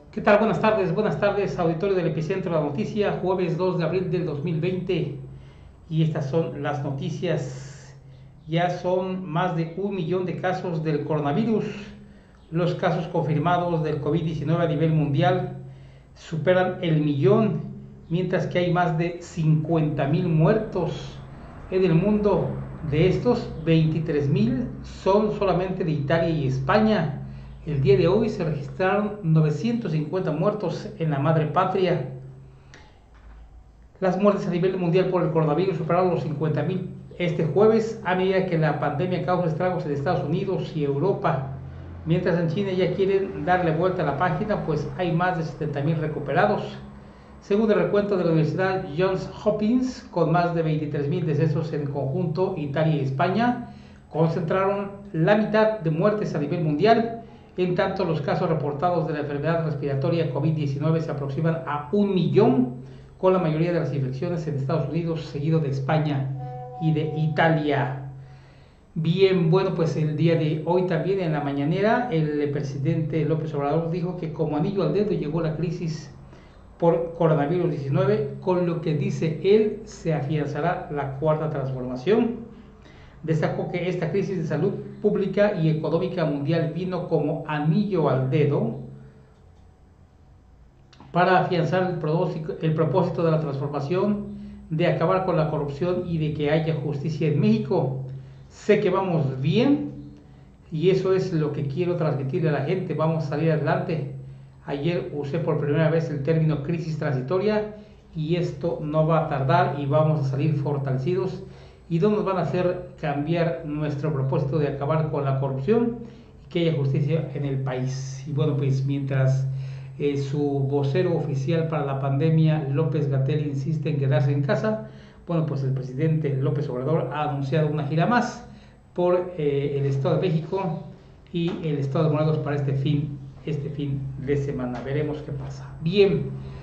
¿Qué tal? Buenas tardes, auditorio del Epicentro de la Noticia, jueves 2 de abril del 2020. Y estas son las noticias. Ya son más de 1 millón de casos del coronavirus. Los casos confirmados del COVID-19 a nivel mundial superan el millón, mientras que hay más de 50.000 muertos en el mundo. De estos, 23.000 son solamente de Italia y España. El día de hoy se registraron 950 muertos en la madre patria. Las muertes a nivel mundial por el coronavirus superaron los 50.000 este jueves, a medida que la pandemia causa estragos en Estados Unidos y Europa. Mientras en China ya quieren darle vuelta a la página, pues hay más de 70.000 recuperados. Según el recuento de la Universidad Johns Hopkins, con más de 23.000 decesos en conjunto, Italia y España concentraron la mitad de muertes a nivel mundial. En tanto, los casos reportados de la enfermedad respiratoria COVID-19 se aproximan a 1 millón, con la mayoría de las infecciones en Estados Unidos, seguido de España y de Italia. Bien, bueno, pues el día de hoy también en la mañanera el presidente López Obrador dijo que como anillo al dedo llegó la crisis por coronavirus 19, con lo que dice él se afianzará la cuarta transformación. Destacó que esta crisis de salud pública y económica mundial vino como anillo al dedo para afianzar el propósito de la transformación, de acabar con la corrupción y de que haya justicia en México. Sé que vamos bien y eso es lo que quiero transmitirle a la gente. Vamos a salir adelante. Ayer usé por primera vez el término crisis transitoria y esto no va a tardar y vamos a salir fortalecidos y no nos van a hacer cambiar nuestro propósito de acabar con la corrupción y que haya justicia en el país. Y bueno, pues mientras su vocero oficial para la pandemia, López-Gatell, insiste en quedarse en casa, bueno, pues el presidente López Obrador ha anunciado una gira más por el Estado de México y el Estado de Morelos para este fin de semana. Veremos qué pasa. Bien,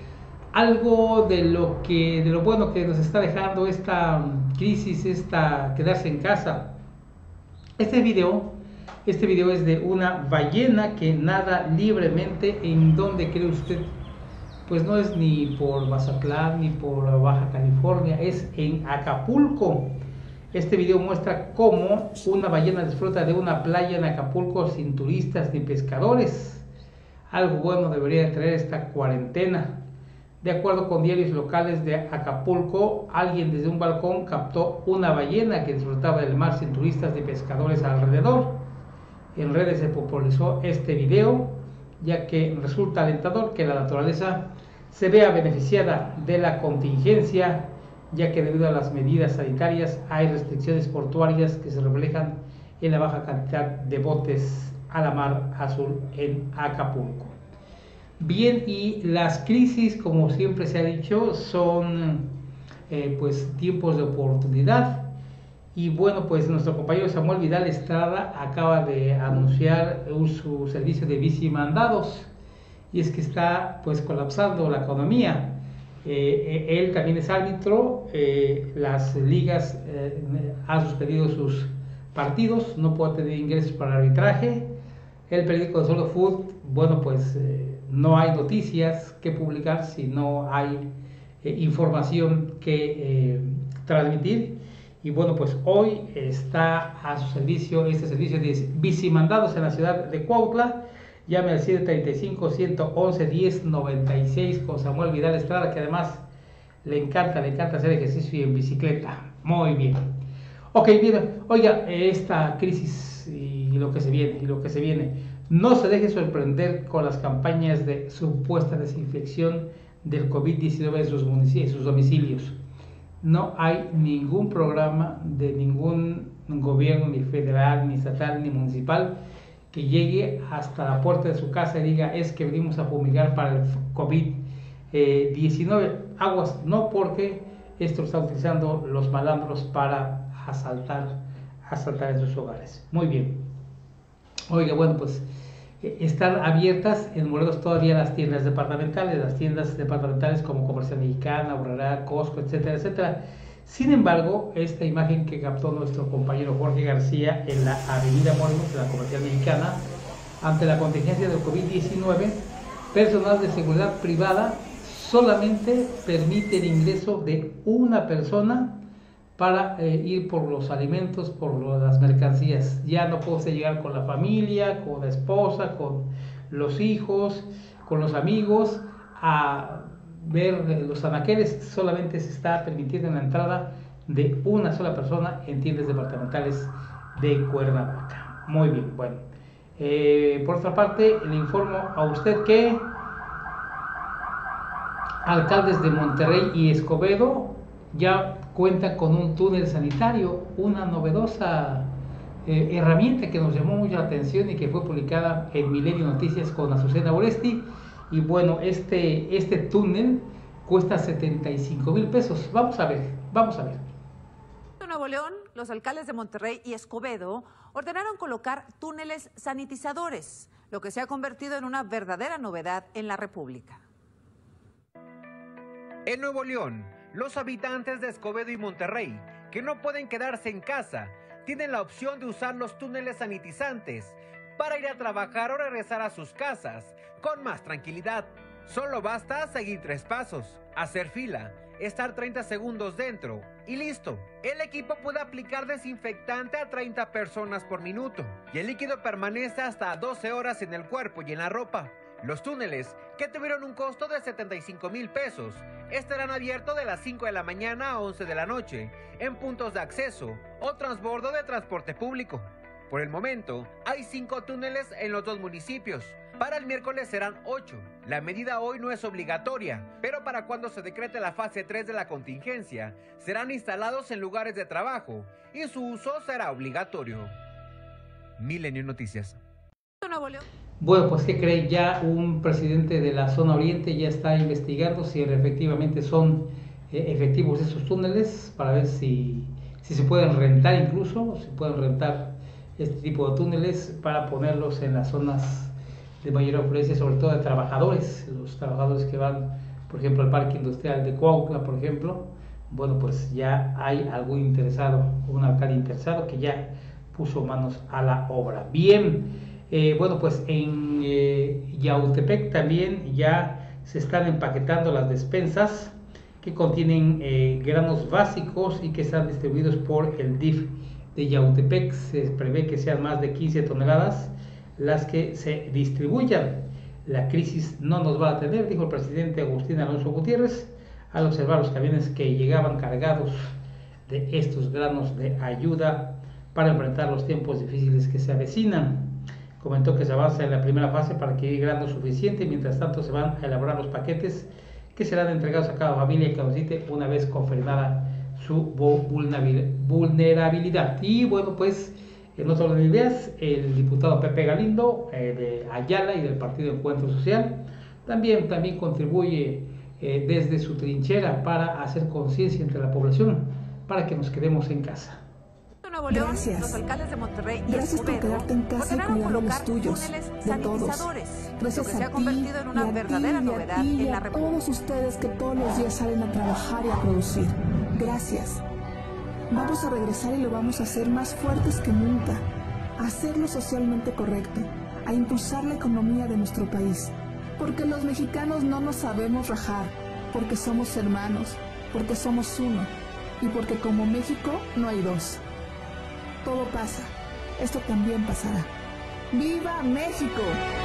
algo de lo bueno que nos está dejando esta crisis, quedarse en casa. Este video es de una ballena que nada libremente. ¿En dónde cree usted? Pues no es ni por Mazatlán ni por Baja California, es en Acapulco. Este video muestra cómo una ballena disfruta de una playa en Acapulco sin turistas ni pescadores. Algo bueno debería traer esta cuarentena. De acuerdo con diarios locales de Acapulco, alguien desde un balcón captó una ballena que disfrutaba del mar sin turistas ni pescadores alrededor. En redes se popularizó este video, ya que resulta alentador que la naturaleza se vea beneficiada de la contingencia, ya que debido a las medidas sanitarias hay restricciones portuarias que se reflejan en la baja cantidad de botes a la mar azul en Acapulco. Bien, y las crisis, como siempre se ha dicho, son pues tiempos de oportunidad. Y bueno, pues nuestro compañero Samuel Vidal Estrada acaba de anunciar su servicio de bici mandados, y es que está pues colapsando la economía. Él también es árbitro, las ligas han suspendido sus partidos, no puede tener ingresos para arbitraje. El periódico de Solo Food, bueno, pues no hay noticias que publicar si no hay información que transmitir. Y bueno, pues hoy está a su servicio este servicio de bicimandados en la ciudad de Cuautla. Llame al 735-111-1096 con Samuel Vidal Estrada, que además le encanta hacer ejercicio y en bicicleta. Muy bien. Ok, bien, oiga, esta crisis y lo que se viene, no se deje sorprender con las campañas de supuesta desinfección del COVID-19 en sus domicilios. No hay ningún programa de ningún gobierno, ni federal, ni estatal, ni municipal, que llegue hasta la puerta de su casa y diga: es que venimos a fumigar para el COVID-19. Aguas, no, porque esto lo están utilizando los malandros para asaltar en sus hogares. Muy bien. Oiga, bueno, pues están abiertas en Morelos todavía las tiendas departamentales como Comercial Mexicana, Aurrera, Costco, etcétera, etcétera. Sin embargo, esta imagen que captó nuestro compañero Jorge García en la avenida Morelos, de la Comercial Mexicana, ante la contingencia del COVID-19, personal de seguridad privada solamente permite el ingreso de una persona para ir por los alimentos, por las mercancías. Ya no puede llegar con la familia, con la esposa, con los hijos, con los amigos a ver los anaqueles. Solamente se está permitiendo la entrada de una sola persona en tiendas departamentales de Cuernavaca. Muy bien, bueno. Por otra parte, le informo a usted que alcaldes de Monterrey y Escobedo ya cuentan con un túnel sanitario, una novedosa herramienta que nos llamó mucho la atención y que fue publicada en Milenio Noticias con Azucena Oresti. Y bueno, este túnel cuesta 75,000 pesos. Vamos a ver. En Nuevo León, los alcaldes de Monterrey y Escobedo ordenaron colocar túneles sanitizadores, lo que se ha convertido en una verdadera novedad en la República. En Nuevo León, los habitantes de Escobedo y Monterrey, que no pueden quedarse en casa, tienen la opción de usar los túneles sanitizantes para ir a trabajar o regresar a sus casas con más tranquilidad. Solo basta seguir 3 pasos, hacer fila, estar 30 segundos dentro y listo. El equipo puede aplicar desinfectante a 30 personas por minuto y el líquido permanece hasta 12 horas en el cuerpo y en la ropa. Los túneles, que tuvieron un costo de 75,000 pesos, estarán abiertos de las 5 de la mañana a 11 de la noche en puntos de acceso o transbordo de transporte público. Por el momento, hay 5 túneles en los 2 municipios. Para el miércoles serán 8. La medida hoy no es obligatoria, pero para cuando se decrete la fase 3 de la contingencia, serán instalados en lugares de trabajo y su uso será obligatorio. Milenio Noticias. Bueno, pues ¿qué cree? Ya un presidente de la zona oriente ya está investigando si efectivamente son efectivos esos túneles, para ver si se pueden rentar, incluso si pueden rentar este tipo de túneles para ponerlos en las zonas de mayor afluencia, sobre todo de trabajadores, los trabajadores que van, por ejemplo, al parque industrial de Cuautla, por ejemplo. Bueno, pues ya hay algún interesado, un alcalde interesado que ya puso manos a la obra. Bien. Bueno, pues en Yautepec también ya se están empaquetando las despensas que contienen granos básicos y que están distribuidos por el DIF de Yautepec. Se prevé que sean más de 15 toneladas las que se distribuyan. La crisis no nos va a tener, dijo el presidente Agustín Alonso Gutiérrez al observar los camiones que llegaban cargados de estos granos de ayuda para enfrentar los tiempos difíciles que se avecinan. Comentó que se avanza en la primera fase para que haya grano suficiente y mientras tanto se van a elaborar los paquetes que serán entregados a cada familia que lo necesite una vez confirmada su vulnerabilidad. Y bueno, pues en otro orden de ideas, el diputado Pepe Galindo de Ayala y del Partido Encuentro Social también contribuye desde su trinchera para hacer conciencia entre la población para que nos quedemos en casa. Nuevo León, gracias. Los alcaldes de Monterrey y gracias por quedarte en casa y cuidar de los tuyos, de todos. Gracias se ha convertido en una verdadera novedad en la República. A todos ustedes que todos los días salen a trabajar y a producir. Gracias. Vamos a regresar y lo vamos a hacer más fuertes que nunca. A hacerlo socialmente correcto, a impulsar la economía de nuestro país. Porque los mexicanos no nos sabemos rajar, porque somos hermanos, porque somos uno y porque como México no hay dos. Todo pasa, esto también pasará. ¡Viva México!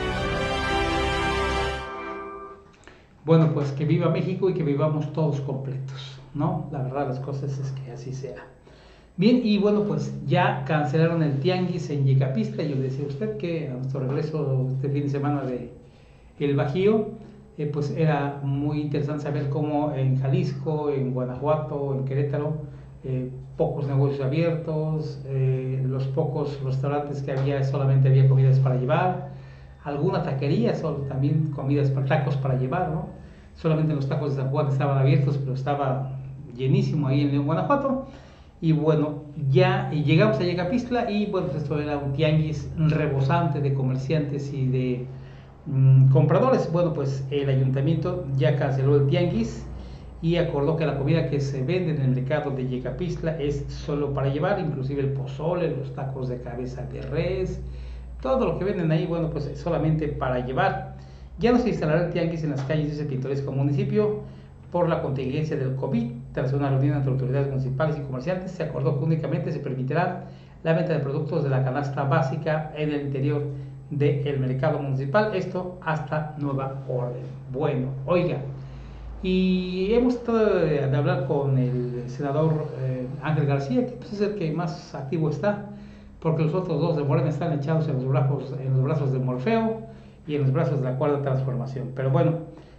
Bueno, pues que viva México y que vivamos todos completos, ¿no? La verdad las cosas es que así sea. Bien, y bueno, pues ya cancelaron el tianguis en Yecapixtla. Yo le decía a usted que a nuestro regreso este fin de semana de El Bajío, pues era muy interesante saber cómo en Jalisco, en Guanajuato, en Querétaro, pocos negocios abiertos, los pocos restaurantes que había solamente había comidas para llevar, alguna taquería, también comidas para tacos para llevar, ¿no? Solamente los tacos de San Juan estaban abiertos, pero estaba llenísimo ahí en León, Guanajuato. Y bueno, ya llegamos a Yecapixtla y bueno, pues esto era un tianguis rebosante de comerciantes y de compradores. Bueno, pues el ayuntamiento ya canceló el tianguis y acordó que la comida que se vende en el mercado de Yecapixtla es solo para llevar, inclusive el pozole, los tacos de cabeza de res, todo lo que venden ahí, bueno, pues es solamente para llevar. Ya no se instalará el tianguis en las calles de ese pintoresco municipio por la contingencia del COVID. Tras una reunión entre autoridades municipales y comerciantes, se acordó que únicamente se permitirá la venta de productos de la canasta básica en el interior del mercado municipal, esto hasta nueva orden. Bueno, oiga, y hemos tratado de hablar con el senador Ángel García, que pues es el que más activo está, porque los otros dos de Morena están echados en los brazos de Morfeo y en los brazos de la Cuarta Transformación. Pero bueno,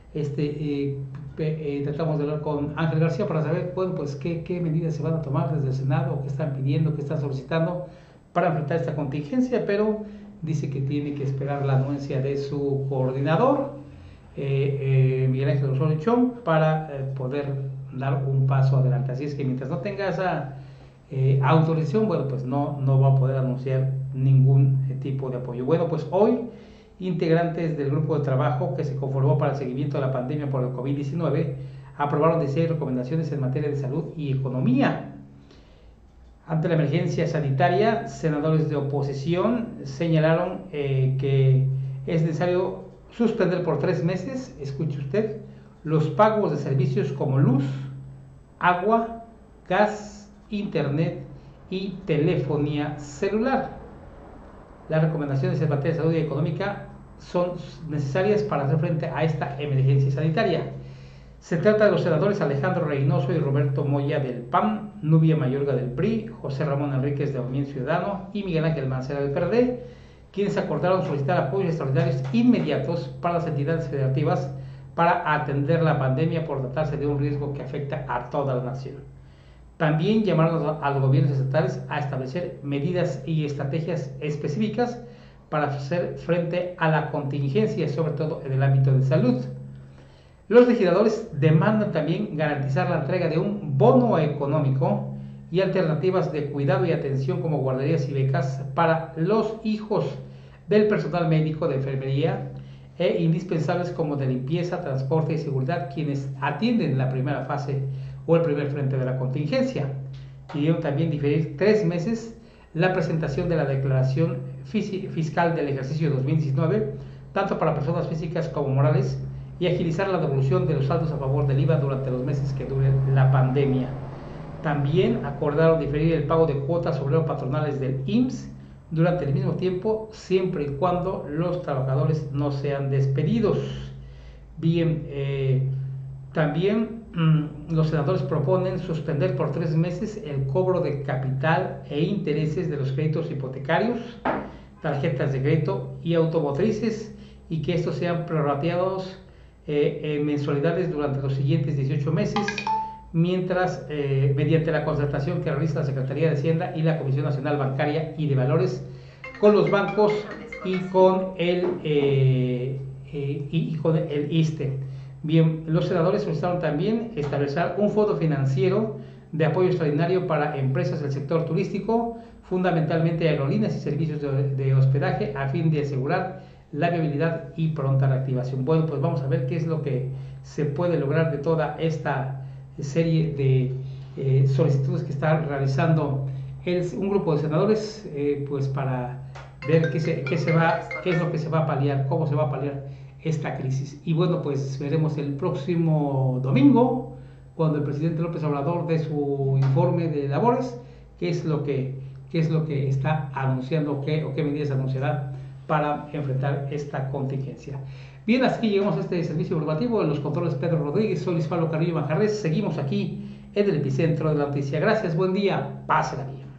tratamos de hablar con Ángel García para saber, bueno, pues qué medidas se van a tomar desde el Senado, qué están pidiendo, qué están solicitando para enfrentar esta contingencia, pero dice que tiene que esperar la anuencia de su coordinador, Miguel Ángel Osorio Chong, para poder dar un paso adelante. Así es que mientras no tenga esa autorización, bueno, pues no va a poder anunciar ningún tipo de apoyo. Bueno, pues hoy integrantes del grupo de trabajo que se conformó para el seguimiento de la pandemia por el COVID-19 aprobaron 16 recomendaciones en materia de salud y economía. Ante la emergencia sanitaria, senadores de oposición señalaron que es necesario suspender por 3 meses, escuche usted, los pagos de servicios como luz, agua, gas, internet y telefonía celular. Las recomendaciones en materia de salud y económica son necesarias para hacer frente a esta emergencia sanitaria. Se trata de los senadores Alejandro Reynoso y Roberto Moya del PAN, Nubia Mayorga del PRI, José Ramón Enríquez de Movimiento Ciudadano y Miguel Ángel Mancera del PRD, quienes acordaron solicitar apoyos extraordinarios inmediatos para las entidades federativas para atender la pandemia por tratarse de un riesgo que afecta a toda la nación. También llamaron a los gobiernos estatales a establecer medidas y estrategias específicas para hacer frente a la contingencia, sobre todo en el ámbito de salud. Los legisladores demandan también garantizar la entrega de un bono económico y alternativas de cuidado y atención como guarderías y becas para los hijos del personal médico, de enfermería e indispensables como de limpieza, transporte y seguridad, quienes atienden la primera fase o el primer frente de la contingencia. Pidieron también diferir 3 meses la presentación de la declaración fiscal del ejercicio 2019, tanto para personas físicas como morales, y agilizar la devolución de los saldos a favor del IVA durante los meses que dure la pandemia. También acordaron diferir el pago de cuotas obrero-patronales del IMSS durante el mismo tiempo, siempre y cuando los trabajadores no sean despedidos. Bien, también los senadores proponen suspender por 3 meses el cobro de capital e intereses de los créditos hipotecarios, tarjetas de crédito y automotrices, y que estos sean prorrateados en mensualidades durante los siguientes 18 meses, mientras mediante la concertación que realiza la Secretaría de Hacienda y la Comisión Nacional Bancaria y de Valores con los bancos y con el ISSSTE. Bien, los senadores solicitaron también establecer un fondo financiero de apoyo extraordinario para empresas del sector turístico, fundamentalmente aerolíneas y servicios de hospedaje, a fin de asegurar la viabilidad y pronta reactivación. Bueno, pues vamos a ver qué es lo que se puede lograr de toda esta serie de solicitudes que está realizando un grupo de senadores, pues para ver qué es lo que se va a paliar, cómo se va a paliar esta crisis. Y bueno, pues veremos el próximo domingo, cuando el presidente López Obrador dé su informe de labores, qué es lo que está anunciando, o qué medidas anunciará para enfrentar esta contingencia. Bien, hasta aquí llegamos a este servicio informativo. En los controles Pedro Rodríguez, soy Luis Pablo Carrillo Manjarres. Seguimos aquí en el epicentro de la noticia. Gracias, buen día, pásela bien.